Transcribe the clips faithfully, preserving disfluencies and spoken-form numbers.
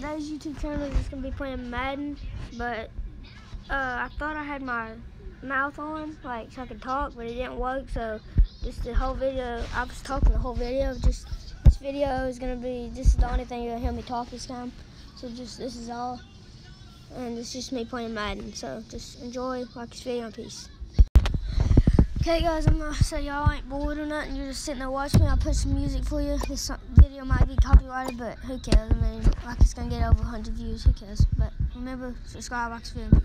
today's YouTube channel is just gonna be playing Madden, but uh, I thought I had my mouth on, like so I could talk, but it didn't work. So just the whole video, I was talking the whole video. Just this video is gonna be, this is the only thing you're gonna hear me talk this time. So just this is all, and it's just me playing Madden. So just enjoy, like this video, and peace. Okay guys, I'm gonna say y'all ain't bored or nothing, you're just sitting there watching me. I'll put some music for you. This video might be copyrighted, but who cares? I mean, like it's gonna get over one hundred views, who cares? But remember, subscribe, like this video.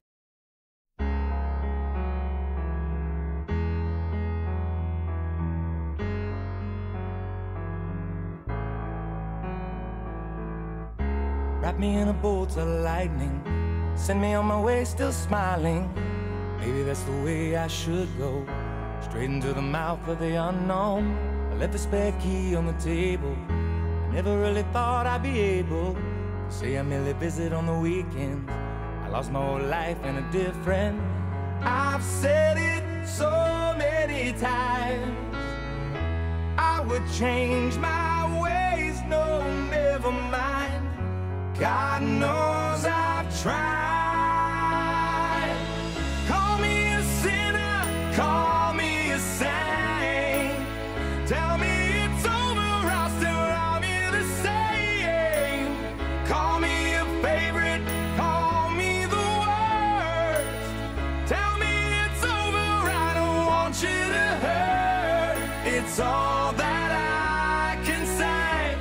Wrap me in a bolt of lightning, send me on my way still smiling. Maybe that's the way I should go, straight into the mouth of the unknown. I left the spare key on the table. I never really thought I'd be able to say I merely visit on the weekends. I lost my whole life in a different. I've said it so many times, I would change my ways, no, never mind. God knows I've tried. Call me a sinner, call me a saint. Tell me it's over, I'll still love you the same. Call me a favorite, call me the worst. Tell me it's over, I don't want you to hurt. It's all that I can say,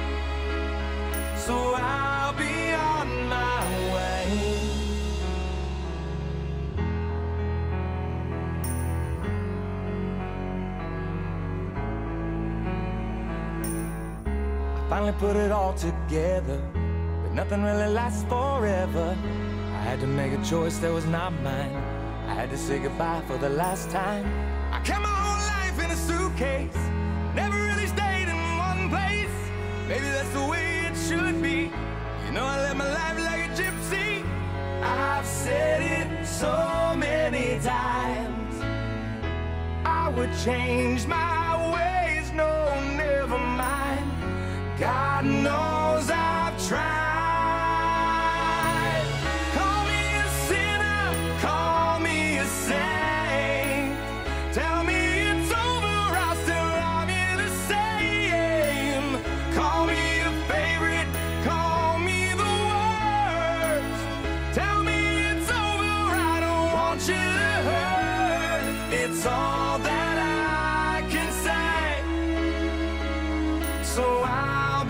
so I'll be on my way. Finally put it all together, but nothing really lasts forever. I had to make a choice that was not mine. I had to say goodbye for the last time. I kept my whole life in a suitcase, never really stayed in one place. Maybe that's the way it should be. You know I live my life like a gypsy. I've said it so many times, I would change my ways, no, never mind. God knows I've tried. Call me a sinner, call me a saint. Tell me it's over, I'll still love you the same. Call me a favorite, call me the worst. Tell me it's over, I don't want you to hurt. It's all that I can say, so I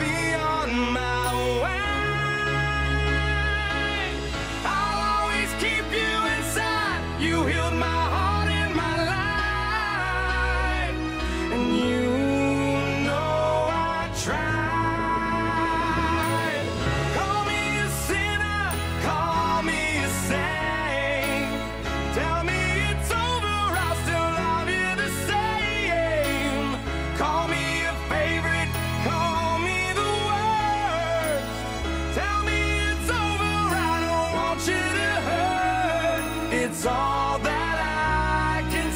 you healed my heart and my life, and you know I tried. Call me a sinner, call me a saint. Tell me it's over, I'll still love you the same. Call me a favorite, call me the worst. Tell me it's over, I don't want you to hurt. It's all that I can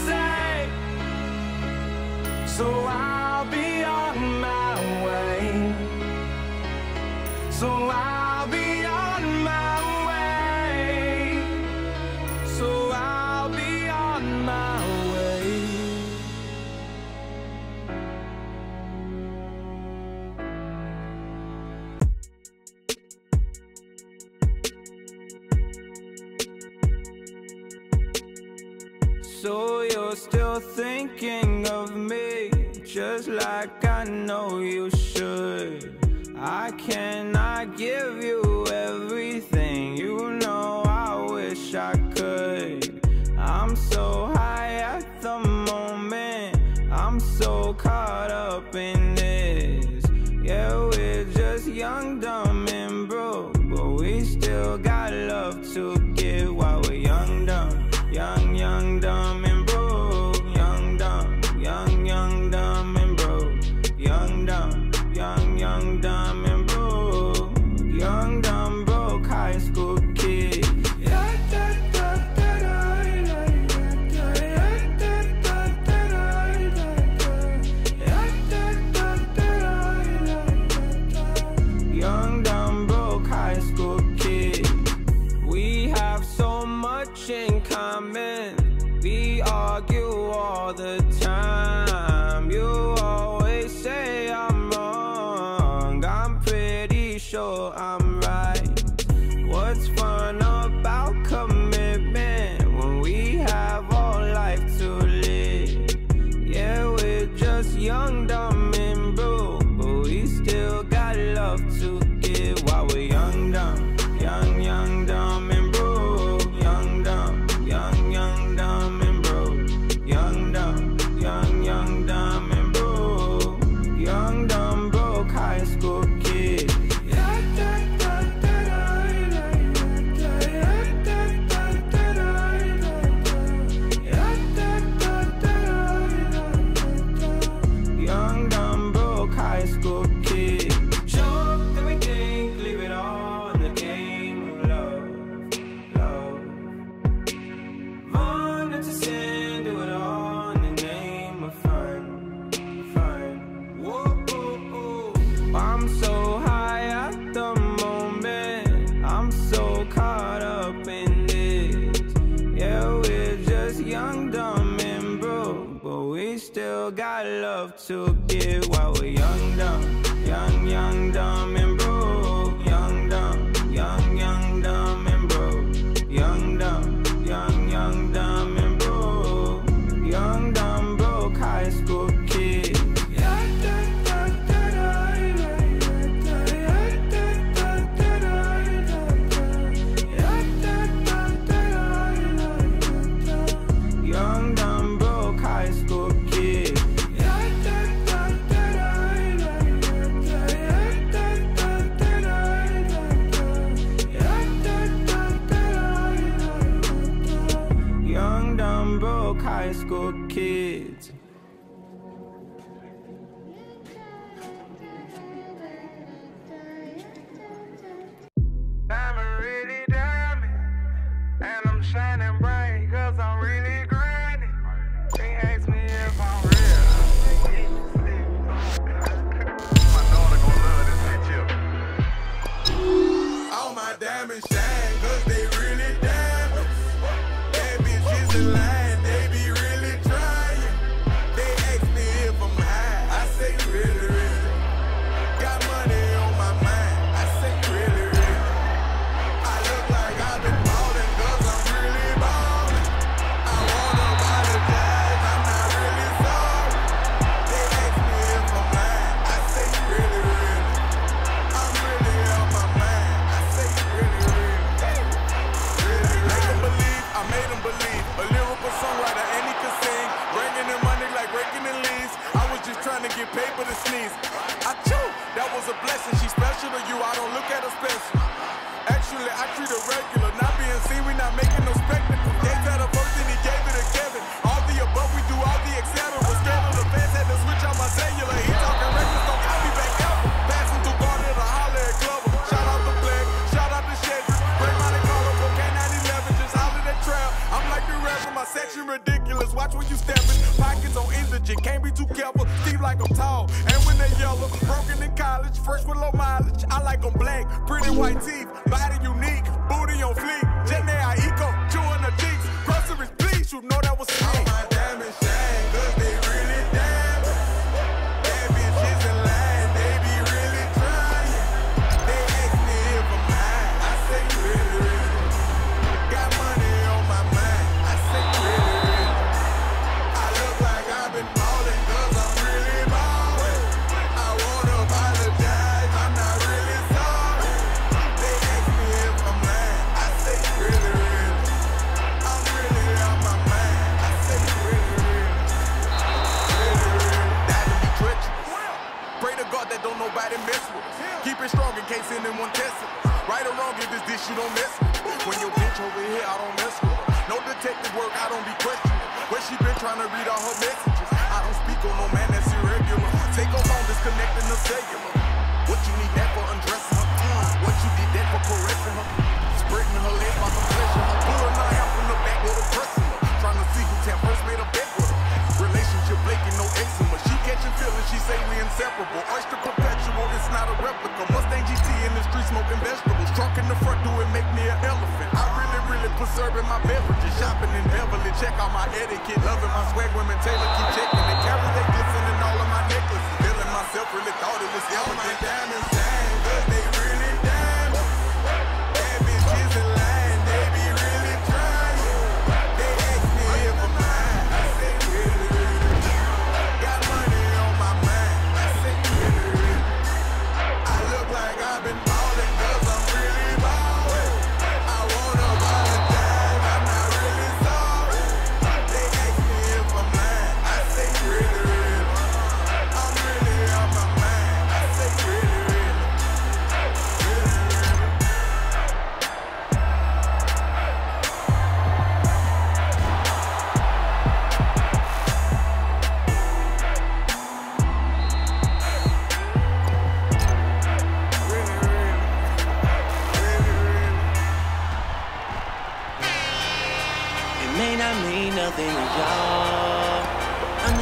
say, so I'll be on my way. So I'll be on my way. So I'll be on my way. So you're still thinking of me, just like I know you should. I cannot give you everything, you know I wish I could. I'm so high at the moment, I'm so caught up in this. Yeah, we're just young, dumb, and broke, but we still got love to give while we're young, dumb. Young, young, dumb, and broke. Young, dumb, young, young, dumb, and broke. Young, dumb, young, young, dumb, and broke. Young, dumb, broke high school kid. Yeah, da, da, da, da, da, da, da, da. all the time. You always say I'm wrong. I'm pretty sure I'm right. What's fun about commitment when we have all life to live? Yeah, we're just young, dumb, and broke, but we still got love to give while we're young, dumb, young, young, dumb, and broke. Young, dumb, young, young, dumb, and broke. Young, dumb, young, young, dumb, and broke. Young, dumb, broke high school kid. Young, dumb, broke high school kid. Show everything, leave it all in the game of love, love. Born into sin, do it all in the name of fun, fun. Whoa, whoa, whoa. I'm so high at the moment, I'm so caught up in this. Yeah, we're just young, dumb, and broke, but we still got love to give while we're young, dumb, young, young, dumb, and broke. Young, dumb, young, young, dumb, and broke. Young, dumb, young, young, dumb, and broke. Young, dumb, broke high school kid. Young, dumb, broke high school kid. Young, dumb, broke high school kids. I'm really diamond, and I'm shining bright, cause I'm really grinding. They ask me if I'm real. My daughter gon' love this bitch here. All my diamonds shine, cause they really diamonds. Bad bitches in line, they be really trying. They ask me if I'm high, I say really, really. Got money on my mind, I say really, really. I look like I've been ballin' cause I'm really ballin'. I wanna apologize, I'm not really sorry. They ask me if I'm lying, I say really, really. I'm really on my mind, I say really, really. Really, make them believe, I made them believe. A lyrical songwriter and he could sing. Bringing in money like raking in leaves. I was just trying to get paid for the sneeze. I chew, that was a blessing. She special to you, I don't look at her special. Actually, I treat her regular. Not being seen, we not making no spectacle. Gave that a first and he gave it to Kevin. All the above, we do all the et cetera. Scared of the fans, had to switch on my cellular. He talking records, don't call me back ever. Passing through Garden to holler at Glover. Shout out to Black, shout out to Shedrick. Bring out and call up, okay, nine eleven, just holler at Trail. I'm like the rest of my section ridiculous. Watch when you steppin'. Pockets on indigent, can't be too careful. Steve like I'm tall, and when they yellow, broken in college, fresh with low mileage. I like them black, pretty white teeth, body unique, booty on fleek. Jenny I eco, chewing the cheeks. Groceries, please, you know that was me. All my diamonds shine, cause they really diamonds. Bad bitches in line, they be really trying. They ask me if I'm high, I say really, really. Got money on my mind, I say really, really. I look like I've been ballin' cause I'm really ballin'. I wanna apologize, I'm not really sorry. They ask me if I'm lying, I say really, really. I'm really on my mind, I say really, really. Really, really. That to be treacherous. Pray to God that don't nobody mess with us. Keep it strong in case anyone tests it. Right or wrong, if it's this you don't mess with. When your bitch over here, I don't mess with her. No detective work, I don't be questioning. Where she been trying to read all her messages. I don't speak on no man that's irregular. Take her phone, disconnecting the cellular. What you need that for undressing her? Mm. What you did that for caressing her? Spreading her legs while I'm fleshing her. Pulling her out from the back with a pressing her. Trying to see who tap first made a bet with her. Relationship flaking, no eczema. She catching feelings, she say we inseparable. Oyster perpetual, it's not a replica. Mustang G T in the street smoking vegetables. Trunk in the front, do it make me an elephant. I really, really preserving my beverages. Shopping in Beverly, check out my etiquette. Loving my swag, women Taylor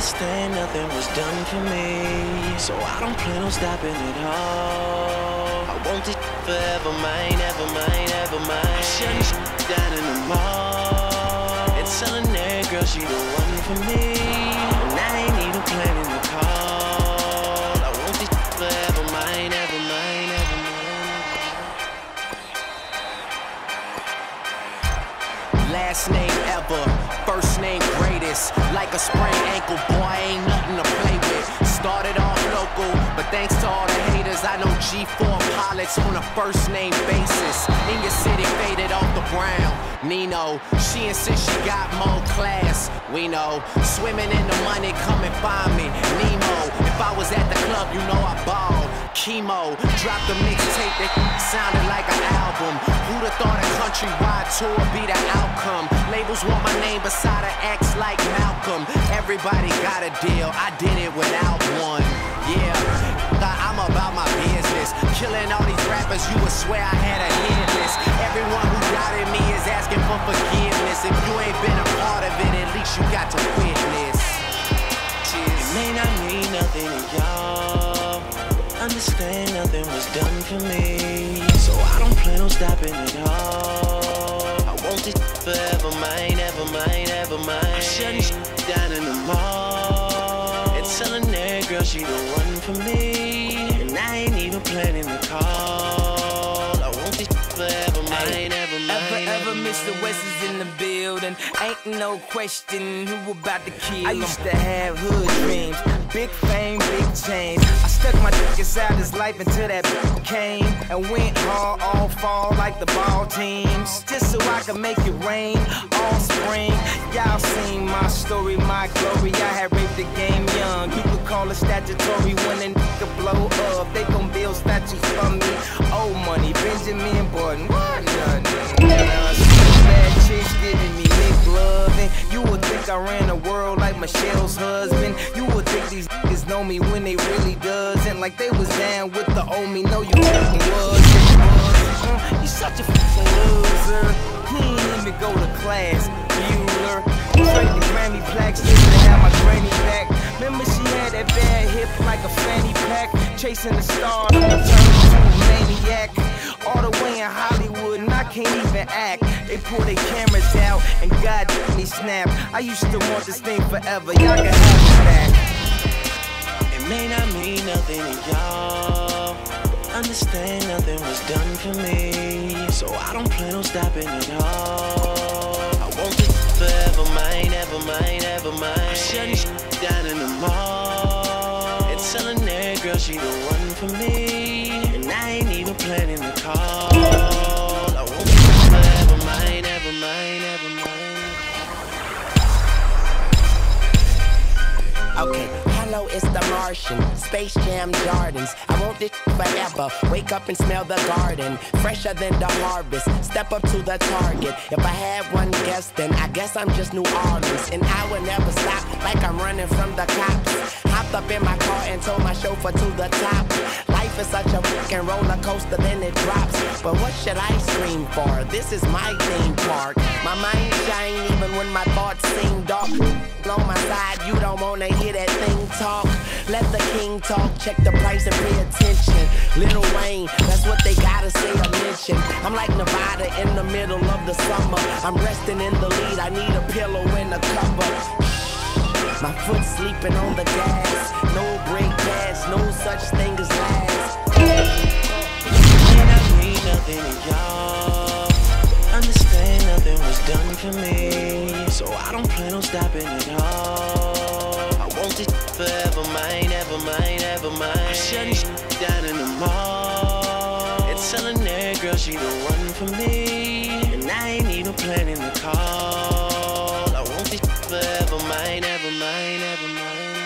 Understand nothing was done for me, so I don't plan on stopping at all. I want this forever mine, ever mine, ever mine. I'm shutting this down in the mall and telling that girl she the one for me, and I ain't even planning the call. I want this forever mine, ever mine, ever mine. Last name ever, first name greatest. Like a sprained ankle, boy, ain't nothing to play with. Started off local, but thanks to all the haters, I know G four pilots on a first name basis. In your city, faded off the ground. Nino, she insists she got more class. We know, swimming in the money, come and find me. Nemo, if I was at the club, you know I balled. Chemo, dropped a mixtape that sounded like an album. Who'da thought a countrywide tour be the outcome? Labels want my name beside an X like Malcolm. Everybody got a deal, I did it without one. Yeah, I'm about my business. Killing all these rappers, you would swear I had a hit list. Everyone who doubted me is asking for forgiveness. If you ain't been a part of it, at least you got to witness. Cheers. It may not mean nothing to y'all. Understand nothing was done for me, so I don't plan on stopping at all. I want this forever mine, ever mine, ever mine. I'm shutting down in the mall and telling that girl she the one for me, and I ain't even planning the call. I want this forever mine, ever mine. Ever, ever, Mister West is in the building. Ain't no question who about to kill him. I used to have hood dreams, big fame, big change. I stuck my dick inside this life until that came and went hard all fall like the ball teams, just so I could make it rain all spring. Y'all seen my story, my glory. I had raped the game young. You could call it statutory when a nigga blow up. They gon' build statues for me. Old money, Benjamin Button. What? Bad chicks giving me big love, and you would think I ran the world like Michelle's husband. You would think these niggas know me when they really doesn't. Like they was down with the old me. No, you fucking was. Uh, you such a fucking loser. He ain't even go to class. Bueller. Trade the Grammy plaques just to have my granny back. Remember she had that bad hip like a fanny pack. Chasing the star, I'm turning to a maniac. All the way in Hollywood, and I can't even act. They pull their cameras out, and God me snap. I used to want this thing forever, y'all can have it back. It may not mean nothing to y'all. Understand nothing was done for me, so I don't plan on stopping at all. I want this forever mine, ever mine, ever mine. I'm shutting down in the mall and telling that girl she the one for me, and I ain't even planning the call. I want this forever mine, ever mine, ever mine. Okay, hello, it's the Martian, Space Jam Jordans. I want this forever, wake up and smell the garden, fresher than the harvest, step up to the target. If I had one guess, then I guess I'm just New Orleans, and I would never stop like I'm running from the cops. Hopped up in my car and told my chauffeur to the top. Life is such a fucking roller coaster, then it drops. But what should I scream for? This is my theme park. My mind shine even when my thoughts seem dark. On my side, you don't wanna hear that thing talk. Let the king talk, check the price and pay attention. Lil Wayne, that's what they gotta say or mention. I'm like Nevada in the middle of the summer. I'm resting in the lead, I need a pillow and a cover. My foot sleeping on the gas. No brake pads, no such thing as last. And I mean nothing to y'all. Understand nothing was done for me, so I don't plan on stopping at all. I want this forever mine, ever mine, ever mine. I'm shutting down in the mall and telling that girl she the one for me, and I ain't even planning the call. I want this forever mine, ever mine, ever mine.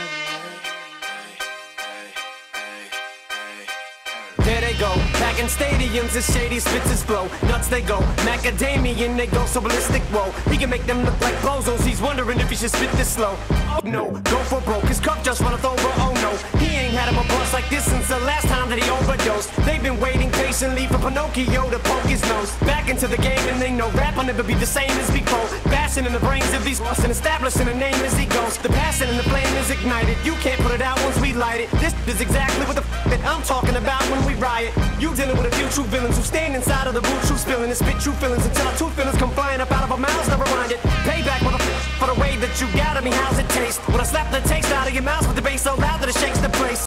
There they go, back in stadiums as shady spitzes blow. Nuts they go, macadamian they go so ballistic, whoa. He can make them look like bozos, he's wondering if he should spit this slow. Oh no, go for broke, his cup just runneth over, oh no. He ain't had him a bust like this since the last time that he overdosed. They've been waiting patiently for Pinocchio to poke his nose back into the game, and they know rap will never be the same as before. Back passion in the brains of these lost and establishing a name as he goes. The passion and the flame is ignited. You can't put it out once we light it. This is exactly what the f that I'm talking about when we riot. You dealing with a few true villains who stand inside of the boot, true spilling and spit true feelings until our two feelings come flying up out of our mouths. Never mind it. Payback, motherfucker, for the way that you got at me. How's it taste? When I slap the taste out of your mouth with the bass so loud that it shakes the place.